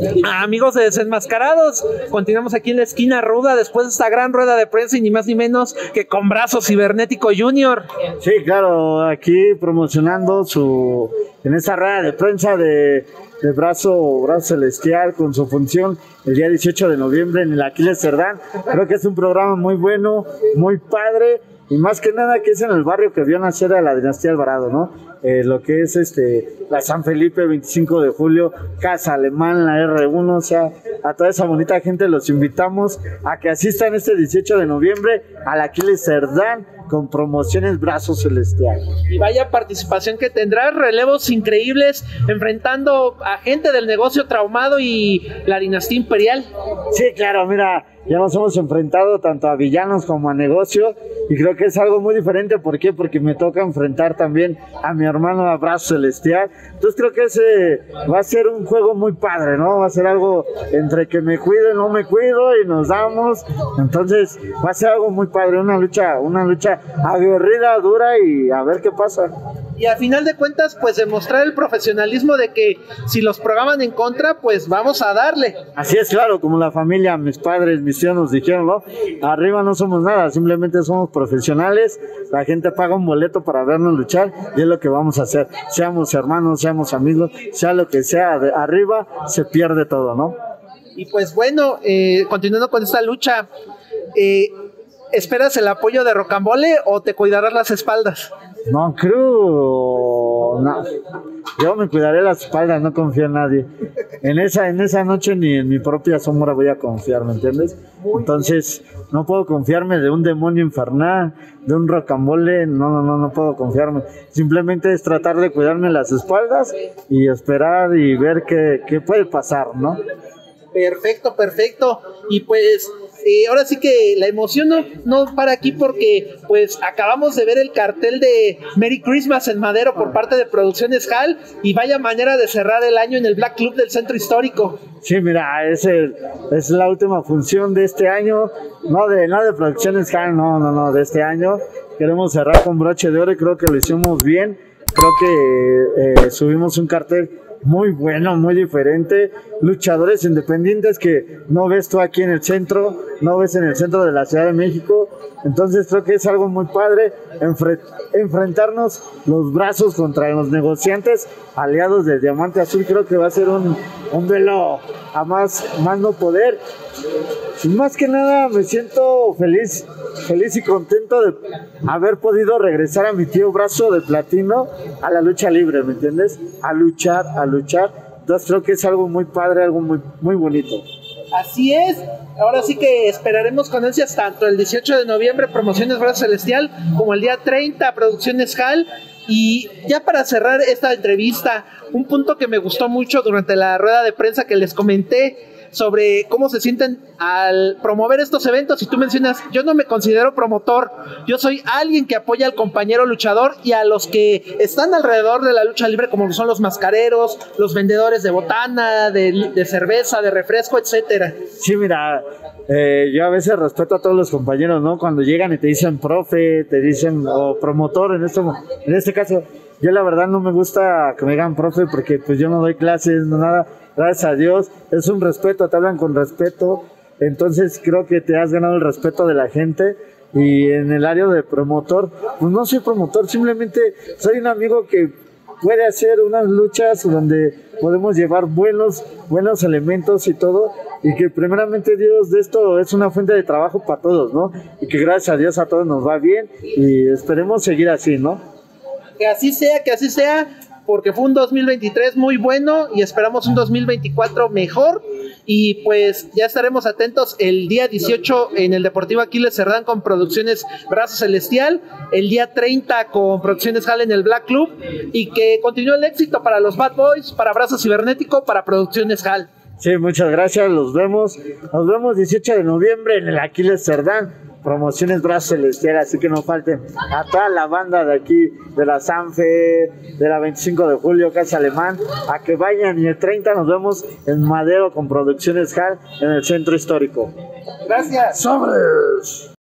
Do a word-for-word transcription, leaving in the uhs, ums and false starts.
Amigos de Desenmascarados, continuamos aquí en la esquina ruda después de esta gran rueda de prensa y ni más ni menos que con Brazo Cibernético Junior. Sí, claro, aquí promocionando su en esa rueda de prensa de, de Brazo, Brazo Celestial con su función el día dieciocho de noviembre en el Aquiles Cerdán. Creo que es un programa muy bueno, muy padre y más que nada que es en el barrio que vio nacer a la dinastía Alvarado, ¿no? Eh, lo que es este la San Felipe, veinticinco de julio, Casa Alemán, la erre uno, o sea, a toda esa bonita gente los invitamos a que asistan este dieciocho de noviembre al Aquiles Cerdán con promociones Brazo Celestial. Y vaya participación que tendrá, relevos increíbles, enfrentando a gente del negocio traumado y la dinastía imperial. Sí, claro, mira, ya nos hemos enfrentado tanto a villanos como a negocio y creo que es algo muy diferente. ¿Por qué? Porque me toca enfrentar también a mi hermano a Brazo Celestial. Entonces creo que ese va a ser un juego muy padre, ¿no? Va a ser algo entre que me cuido y no me cuido y nos damos. Entonces va a ser algo muy padre, una lucha, una lucha aguerrida, dura y a ver qué pasa. Y al final de cuentas, pues demostrar el profesionalismo de que si los programan en contra, pues vamos a darle. Así es, claro, como la familia, mis padres, mis tíos nos dijeron, ¿no? Arriba no somos nada, simplemente somos profesionales, la gente paga un boleto para vernos luchar y es lo que vamos a hacer. Seamos hermanos, seamos amigos, sea lo que sea, de arriba se pierde todo, ¿no? Y pues bueno, eh, continuando con esta lucha, eh, ¿esperas el apoyo de Rocambole o te cuidarás las espaldas? No, creo, no. Yo me cuidaré las espaldas, no confío en nadie. En esa, en esa noche ni en mi propia sombra voy a confiar, ¿me entiendes? Entonces, no puedo confiarme de un demonio infernal, de un Rocambole, no, no, no, no puedo confiarme. Simplemente es tratar de cuidarme las espaldas y esperar y ver qué, qué puede pasar, ¿no? Perfecto, perfecto. Y pues eh, ahora sí que la emoción no, no para aquí porque pues acabamos de ver el cartel de Merry Christmas en Madero por parte de Producciones Hall y vaya manera de cerrar el año en el Black Club del Centro Histórico. Sí, mira, es, el, es la última función de este año, no de, no de Producciones Hall, no, no, no, de este año. Queremos cerrar con broche de oro y creo que lo hicimos bien. Creo que eh, subimos un cartel muy bueno, muy diferente, luchadores independientes que no ves tú aquí en el centro, no ves en el centro de la Ciudad de México. Entonces creo que es algo muy padre enfre enfrentarnos los brazos contra los negociantes aliados de Diamante Azul. Creo que va a ser un, un duelo a más, más no poder. Y más que nada me siento feliz, feliz y contento de haber podido regresar a mi tío Brazo de Platino a la lucha libre, ¿me entiendes? A luchar, a luchar. Entonces creo que es algo muy padre, algo muy, muy bonito. Así es, ahora sí que esperaremos con ansias tanto el dieciocho de noviembre Promociones Brazo Celestial como el día treinta Producciones Hall. Y ya para cerrar esta entrevista, un punto que me gustó mucho durante la rueda de prensa que les comenté sobre cómo se sienten al promover estos eventos, y tú mencionas, yo no me considero promotor, yo soy alguien que apoya al compañero luchador y a los que están alrededor de la lucha libre, como son los mascareros, los vendedores de botana, de, de cerveza, de refresco, etcétera. Sí, mira, eh, yo a veces respeto a todos los compañeros, ¿no? Cuando llegan y te dicen profe, te dicen o promotor, en este, en este caso, yo la verdad no me gusta que me digan profe porque pues yo no doy clases, no nada. Gracias a Dios, es un respeto, te hablan con respeto, entonces creo que te has ganado el respeto de la gente. Y en el área de promotor, pues no soy promotor, simplemente soy un amigo que puede hacer unas luchas donde podemos llevar buenos, buenos elementos y todo, y que primeramente Dios de esto es una fuente de trabajo para todos, ¿no? Y que gracias a Dios a todos nos va bien y esperemos seguir así, ¿no? Que así sea, que así sea, porque fue un dos mil veintitrés muy bueno y esperamos un dos mil veinticuatro mejor. Y pues ya estaremos atentos el día dieciocho en el Deportivo Aquiles Cerdán con Producciones Brazo Celestial, el día treinta con Producciones Hall en el Black Club, y que continúe el éxito para los Bad Boys, para Brazo Cibernético, para Producciones Hall. Sí, muchas gracias, los vemos, nos vemos dieciocho de noviembre en el Aquiles Cerdán. Promociones Brazo Celestial, así que no falten a toda la banda de aquí, de la Sanfe, de la veinticinco de julio, Casa Alemán, a que vayan. Y el treinta nos vemos en Madero con Producciones Hall en el Centro Histórico. Gracias. ¡Sobres!